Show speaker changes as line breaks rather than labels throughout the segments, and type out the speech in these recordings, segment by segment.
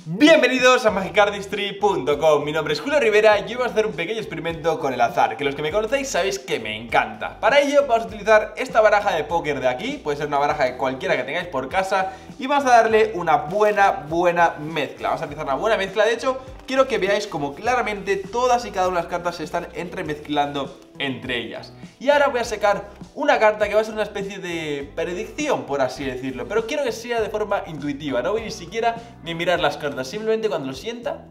Bienvenidos a magicardistry.com. Mi nombre es Julio Rivera y hoy vamos a hacer un pequeño experimento con el azar, que los que me conocéis sabéis que me encanta. Para ello vamos a utilizar esta baraja de póker de aquí, puede ser una baraja de cualquiera que tengáis por casa, y vamos a darle una buena mezcla. Vamos a realizar una buena mezcla. De hecho, quiero que veáis como claramente todas y cada una de las cartas se están entremezclando entre ellas. Y ahora voy a sacar una carta que va a ser una especie de predicción, por así decirlo, pero quiero que sea de forma intuitiva. No voy ni siquiera ni mirar las cartas, simplemente cuando lo sienta,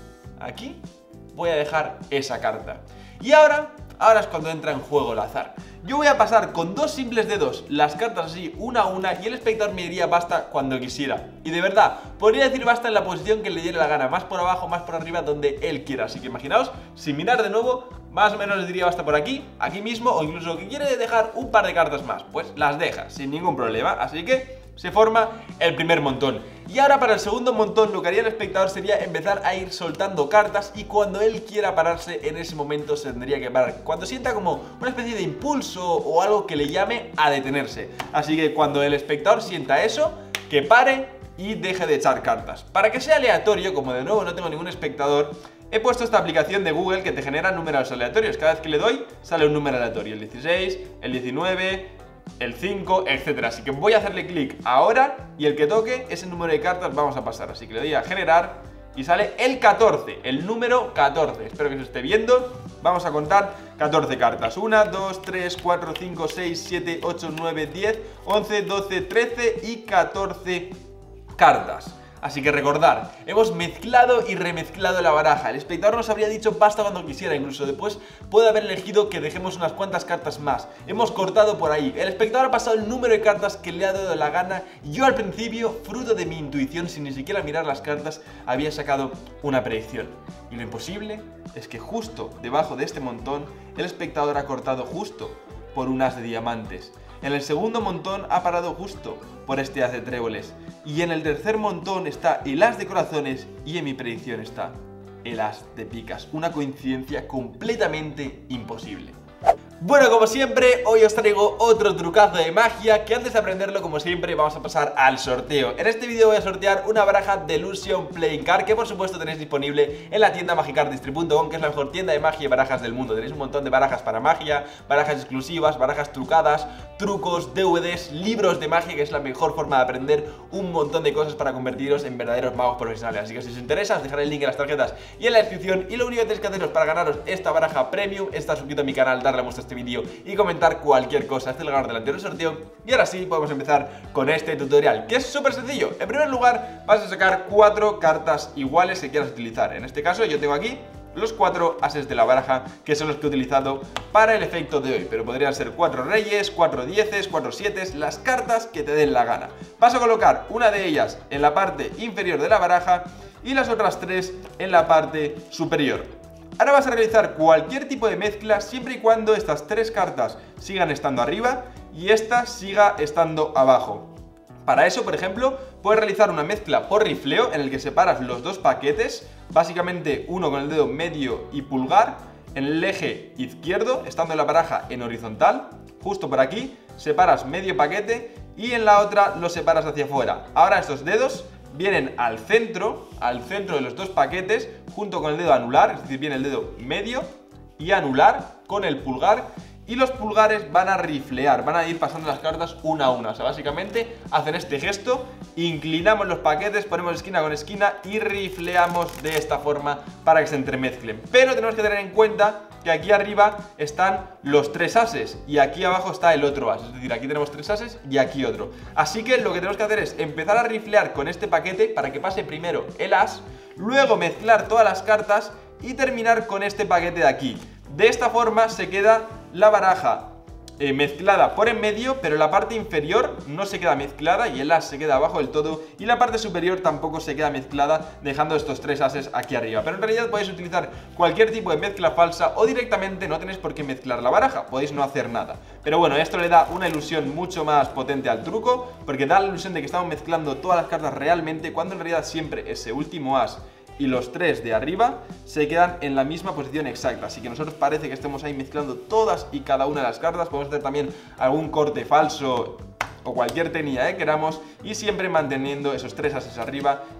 aquí voy a dejar esa carta. Y ahora es cuando entra en juego el azar. Yo voy a pasar con dos simples dedos las cartas así, una a una, y el espectador me diría basta cuando quisiera. Y de verdad, podría decir basta en la posición que le diera la gana, más por abajo, más por arriba, donde él quiera. Así que imaginaos, sin mirar de nuevo, más o menos les diría basta por aquí, aquí mismo, o incluso que quiere dejar un par de cartas más, pues las deja, sin ningún problema. Así que se forma el primer montón. Y ahora para el segundo montón lo que haría el espectador sería empezar a ir soltando cartas, y cuando él quiera pararse, en ese momento se tendría que parar, cuando sienta como una especie de impulso o algo que le llame a detenerse. Así que cuando el espectador sienta eso, que pare y deje de echar cartas. Para que sea aleatorio, como de nuevo no tengo ningún espectador, he puesto esta aplicación de Google que te genera números aleatorios. Cada vez que le doy sale un número aleatorio, el 16, el 19, el 5, etc. Así que voy a hacerle clic ahora y el que toque ese número de cartas vamos a pasar. Así que le doy a generar y sale el 14, el número 14. Espero que se esté viendo. Vamos a contar 14 cartas. 1, 2, 3, 4, 5, 6, 7, 8, 9, 10, 11, 12, 13 y 14 cartas. Así que recordar, hemos mezclado y remezclado la baraja. El espectador nos habría dicho basta cuando quisiera, incluso después puede haber elegido que dejemos unas cuantas cartas más. Hemos cortado por ahí. El espectador ha pasado el número de cartas que le ha dado la gana. Yo al principio, fruto de mi intuición, sin ni siquiera mirar las cartas, había sacado una predicción. Y lo imposible es que justo debajo de este montón, el espectador ha cortado justo por un as de diamantes. En el segundo montón ha parado justo por este as de tréboles. Y en el tercer montón está el as de corazones y en mi predicción está el as de picas. Una coincidencia completamente imposible. Bueno, como siempre, hoy os traigo otro trucazo de magia, que antes de aprenderlo, como siempre, vamos a pasar al sorteo. En este vídeo voy a sortear una baraja Delusion Playing Card, que por supuesto tenéis disponible en la tienda magicardistry.com, que es la mejor tienda de magia y barajas del mundo. Tenéis un montón de barajas para magia, barajas exclusivas, barajas trucadas, trucos, DVDs, libros de magia, que es la mejor forma de aprender un montón de cosas para convertiros en verdaderos magos profesionales. Así que si os interesa, os dejaré el link en las tarjetas y en la descripción. Y lo único que tenéis que haceros para ganaros esta baraja premium es estar suscrito a mi canal, darle a vuestro este vídeo y comentar cualquier cosa. Este es el ganador del anterior sorteo. Y ahora sí, podemos empezar con este tutorial, que es súper sencillo. En primer lugar, vas a sacar 4 cartas iguales que quieras utilizar. En este caso yo tengo aquí los 4 ases de la baraja, que son los que he utilizado para el efecto de hoy, pero podrían ser 4 reyes, 4 dieces, 4 sietes, las cartas que te den la gana. Vas a colocar una de ellas en la parte inferior de la baraja y las otras 3 en la parte superior. Ahora vas a realizar cualquier tipo de mezcla siempre y cuando estas 3 cartas sigan estando arriba y esta siga estando abajo. Para eso, por ejemplo, puedes realizar una mezcla por rifleo en el que separas los dos paquetes, básicamente uno con el dedo medio y pulgar, en el eje izquierdo, estando la baraja en horizontal, justo por aquí, separas medio paquete y en la otra lo separas hacia afuera. Ahora estos dedos vienen al centro de los dos paquetes, junto con el dedo anular, es decir, viene el dedo medio y anular con el pulgar. Y los pulgares van a riflear, van a ir pasando las cartas una a una. O sea, básicamente hacen este gesto, inclinamos los paquetes, ponemos esquina con esquina y rifleamos de esta forma para que se entremezclen. Pero tenemos que tener en cuenta que aquí arriba están los 3 ases y aquí abajo está el otro as. Es decir, aquí tenemos 3 ases y aquí otro. Así que lo que tenemos que hacer es empezar a riflear con este paquete para que pase primero el as, luego mezclar todas las cartas y terminar con este paquete de aquí. De esta forma se queda la baraja mezclada por en medio, pero la parte inferior no se queda mezclada y el as se queda abajo del todo, y la parte superior tampoco se queda mezclada, dejando estos 3 ases aquí arriba. Pero en realidad podéis utilizar cualquier tipo de mezcla falsa o directamente no tenéis por qué mezclar la baraja, podéis no hacer nada. Pero bueno, esto le da una ilusión mucho más potente al truco, porque da la ilusión de que estamos mezclando todas las cartas realmente, cuando en realidad siempre ese último as y los 3 de arriba se quedan en la misma posición exacta. Así que nosotros parece que estemos ahí mezclando todas y cada una de las cartas. Podemos hacer también algún corte falso o cualquier técnica que queramos, y siempre manteniendo esos 3 ases arriba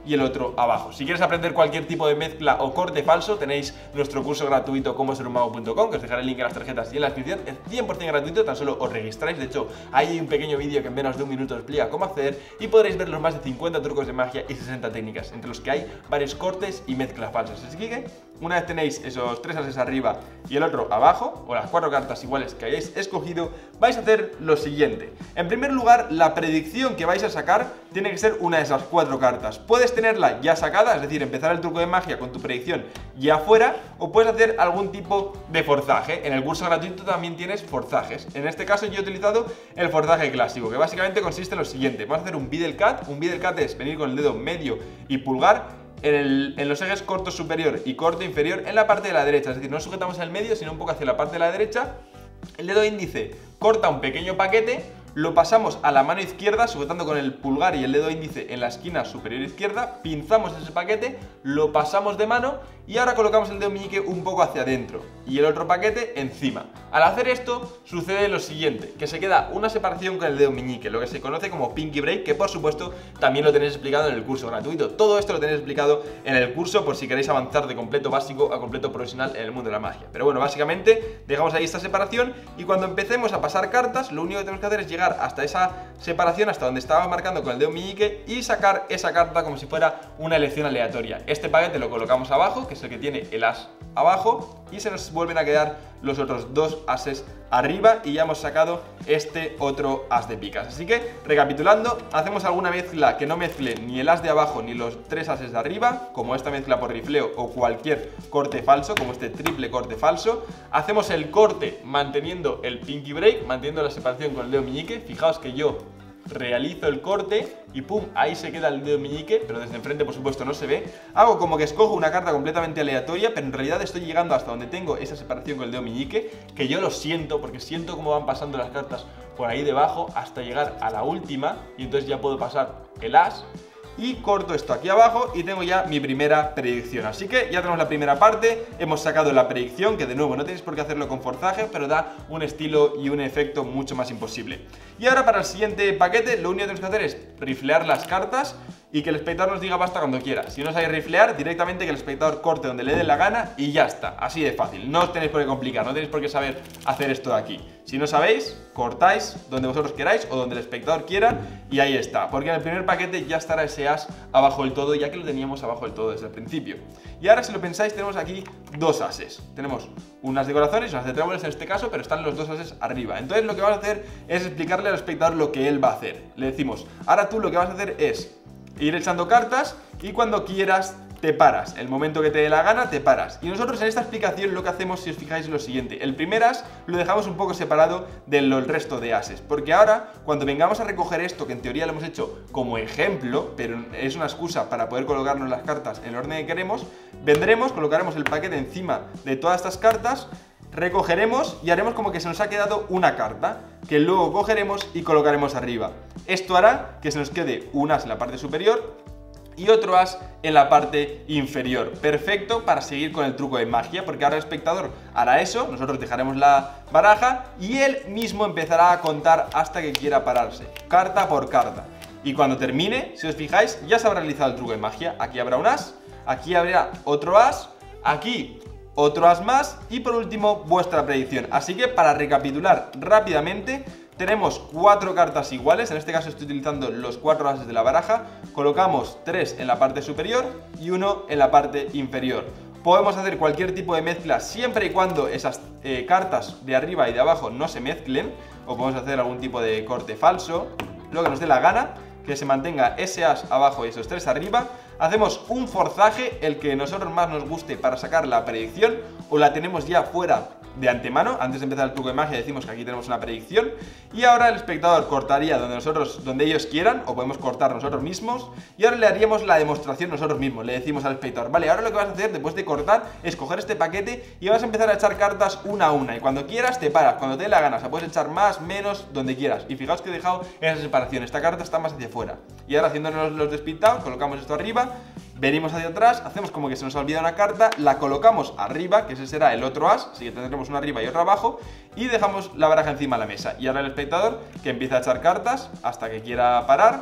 y el otro abajo. Si quieres aprender cualquier tipo de mezcla o corte falso, tenéis nuestro curso gratuito comoserunmago.com, que os dejaré el link en las tarjetas y en la descripción. Es 100% gratuito, tan solo os registráis. De hecho, ahí hay un pequeño vídeo que en menos de un minuto os explica cómo hacer y podréis ver los más de 50 trucos de magia y 60 técnicas, entre los que hay varios cortes y mezclas falsas. Así que una vez tenéis esos 3 ases arriba y el otro abajo, o las 4 cartas iguales que hayáis escogido, vais a hacer lo siguiente. En primer lugar, la predicción que vais a sacar tiene que ser una de esas 4 cartas. Puedes tenerla ya sacada, es decir, empezar el truco de magia con tu predicción ya fuera, o puedes hacer algún tipo de forzaje. En el curso gratuito también tienes forzajes. En este caso yo he utilizado el forzaje clásico, que básicamente consiste en lo siguiente. Vamos a hacer un Beadle Cut. Un Beadle Cut es venir con el dedo medio y pulgar en los ejes corto superior y corto inferior en la parte de la derecha, es decir, no sujetamos en el medio, sino un poco hacia la parte de la derecha. El dedo índice corta un pequeño paquete, lo pasamos a la mano izquierda, sujetando con el pulgar y el dedo índice en la esquina superior izquierda, pinzamos ese paquete, lo pasamos de mano y ahora colocamos el dedo meñique un poco hacia adentro y el otro paquete encima. Al hacer esto sucede lo siguiente, que se queda una separación con el dedo meñique, lo que se conoce como pinky break, que por supuesto también lo tenéis explicado en el curso gratuito. Todo esto lo tenéis explicado en el curso por si queréis avanzar de completo básico a completo profesional en el mundo de la magia. Pero bueno, básicamente dejamos ahí esta separación y cuando empecemos a pasar cartas, lo único que tenemos que hacer es llegar hasta esa separación, hasta donde estaba marcando con el dedo meñique, y sacar esa carta como si fuera una elección aleatoria. Este paquete lo colocamos abajo, que es el que tiene el as abajo, y se nos vuelven a quedar los otros 2 ases arriba y ya hemos sacado este otro as de picas. Así que, recapitulando, hacemos alguna mezcla que no mezcle ni el as de abajo ni los 3 ases de arriba, como esta mezcla por rifleo o cualquier corte falso, como este triple corte falso. Hacemos el corte manteniendo el pinky break, manteniendo la separación con el dedo meñique. Fijaos que yo realizo el corte y pum, ahí se queda el dedo meñique, pero desde enfrente por supuesto no se ve. Hago como que escojo una carta completamente aleatoria, pero en realidad estoy llegando hasta donde tengo esa separación con el dedo meñique, que yo lo siento, porque siento cómo van pasando las cartas por ahí debajo hasta llegar a la última, y entonces ya puedo pasar el as y corto esto aquí abajo y tengo ya mi primera predicción. Así que ya tenemos la primera parte, hemos sacado la predicción, que de nuevo no tenéis por qué hacerlo con forzaje, pero da un estilo y un efecto mucho más imposible. Y ahora para el siguiente paquete lo único que tenemos que hacer es riflear las cartas y que el espectador nos diga basta cuando quiera. Si no sabéis riflear, directamente que el espectador corte donde le dé la gana y ya está, así de fácil. No os tenéis por qué complicar, no tenéis por qué saber hacer esto de aquí. Si no sabéis, cortáis donde vosotros queráis o donde el espectador quiera y ahí está, porque en el primer paquete ya estará ese as abajo del todo, ya que lo teníamos abajo del todo desde el principio. Y ahora, si lo pensáis, tenemos aquí 2 ases. Tenemos un as de corazones y un as de tréboles en este caso, pero están los 2 ases arriba. Entonces lo que vamos a hacer es explicarle al espectador lo que él va a hacer. Le decimos, ahora tú lo que vas a hacer es ir echando cartas y cuando quieras te paras. El momento que te dé la gana te paras. Y nosotros en esta explicación lo que hacemos, si os fijáis, es lo siguiente. El primer as lo dejamos un poco separado del resto de ases, porque ahora cuando vengamos a recoger esto, que en teoría lo hemos hecho como ejemplo, pero es una excusa para poder colocarnos las cartas en el orden que queremos, vendremos, colocaremos el paquete encima de todas estas cartas, recogeremos y haremos como que se nos ha quedado una carta, que luego cogeremos y colocaremos arriba. Esto hará que se nos quede un as en la parte superior y otro as en la parte inferior. Perfecto para seguir con el truco de magia, porque ahora el espectador hará eso, nosotros dejaremos la baraja y él mismo empezará a contar hasta que quiera pararse, carta por carta. Y cuando termine, si os fijáis, ya se habrá realizado el truco de magia. Aquí habrá un as, aquí habrá otro as, aquí otro as más y por último vuestra predicción. Así que para recapitular rápidamente, tenemos 4 cartas iguales, en este caso estoy utilizando los 4 ases de la baraja, colocamos 3 en la parte superior y 1 en la parte inferior. Podemos hacer cualquier tipo de mezcla siempre y cuando esas cartas de arriba y de abajo no se mezclen, o podemos hacer algún tipo de corte falso, lo que nos dé la gana, que se mantenga ese as abajo y esos 3 arriba. Hacemos un forzaje, el que a nosotros más nos guste para sacar la predicción, o la tenemos ya fuera de antemano. Antes de empezar el truco de magia decimos que aquí tenemos una predicción y ahora el espectador cortaría donde ellos quieran, o podemos cortar nosotros mismos, y ahora le haríamos la demostración nosotros mismos. Le decimos al espectador, vale, ahora lo que vas a hacer después de cortar es coger este paquete y vas a empezar a echar cartas una a una, y cuando quieras te paras, cuando te dé la gana, o sea, puedes echar más, menos, donde quieras. Y fijaos que he dejado esa separación, esta carta está más hacia afuera. Y ahora, haciéndonos los despistados, colocamos esto arriba, venimos hacia atrás, hacemos como que se nos ha olvidado una carta, la colocamos arriba, que ese será el otro as, así que tendremos una arriba y otra abajo, y dejamos la baraja encima de la mesa. Y ahora el espectador que empieza a echar cartas hasta que quiera parar,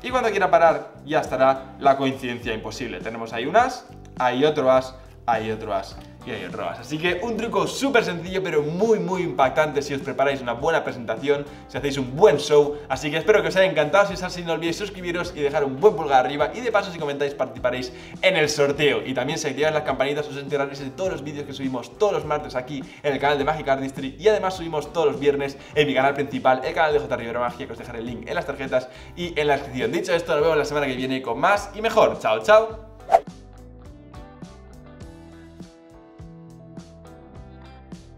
y cuando quiera parar ya estará la coincidencia imposible. Tenemos ahí un as, hay otro as, hay otro as y hay otro as. Así que un truco súper sencillo pero muy impactante si os preparáis una buena presentación, si hacéis un buen show. Así que espero que os haya encantado. Si es así, no olvidéis suscribiros y dejar un buen pulgar arriba, y de paso si comentáis participaréis en el sorteo. Y también si activáis las campanitas os enteraréis de todos los vídeos que subimos todos los martes aquí en el canal de Magic Artistry, y además subimos todos los viernes en mi canal principal, el canal de J. Rivera Magia, que os dejaré el link en las tarjetas y en la descripción. Dicho esto, nos vemos la semana que viene con más y mejor. Chao, chao.